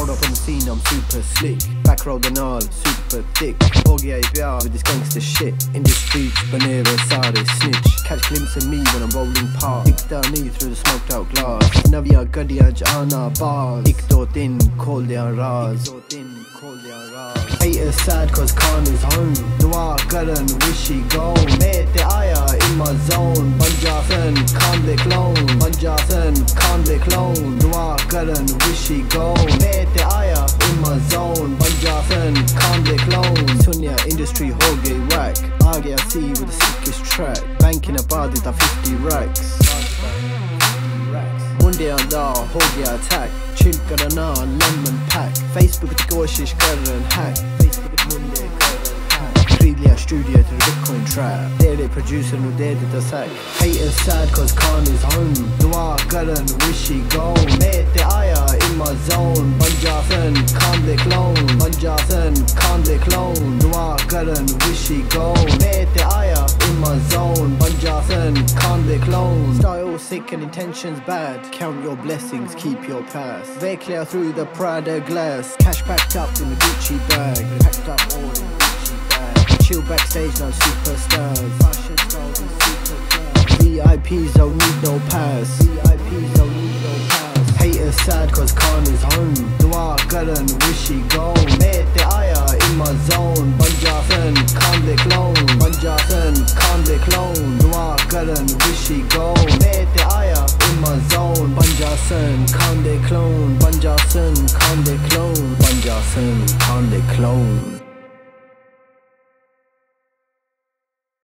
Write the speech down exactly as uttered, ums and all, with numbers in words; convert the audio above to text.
Thrown up on the scene, I'm super slick. Back road and all, super thick. Ho gaya ye pyar with this gangster shit. In the streets, banera sare snitch. Catch glimpse of me when I'm rolling past. Dikhta nahi through the smoked out glass. Naviya gadiyan ch aana baaz. Ik do din khol diyan raaz. Haters sad cause Khan is home. Dua karan wish he gone. Main te aaya in my zone. Banjasan Khan de clone. Banjasan Khan de clone. Dua karan wish he gone. Main te aaya in my zone. Banjasan Khan de clone. Sunya industry ho gayi whack. Aa gaya see with the sickest track. Bank in a bar did fifty racks. Munde anda ho gaya attack. Chill karana lemon pack. Facebook te koshish karan hack. Facebook te munde karan hack. Khreed liya studio to the Bitcoin trap. Tere producer nu de dita sack. Haters sad cause Khan is home. Dua karan wish he gone. Main te aaya in my zone. Banjasan Khan de clone. Banjasan Khan de clone. Dua karan wish he gone. Main te aaya in my zone. Banjasan Khan de clone. Style sick and intentions bad. Count your blessings, keep your past. They clear through the Prada glass. Cash packed up in the Gucci bag. Packed up all in Gucci bag. Chill backstage now superstars. Fashion styles and super class. V I Ps don't need no pass. V I Ps don't need no pass. Haters sad cause Khan is home. Dua karan wish he gone. Main te aaya in my zone. Banjasan Khan de clone. Banjasan Khan de clone. Dua karan wish he gone. Main te aaya in my zone. Banjasan Khan de clone. Banjasan Khan de clone. Banjasan Khan de clone.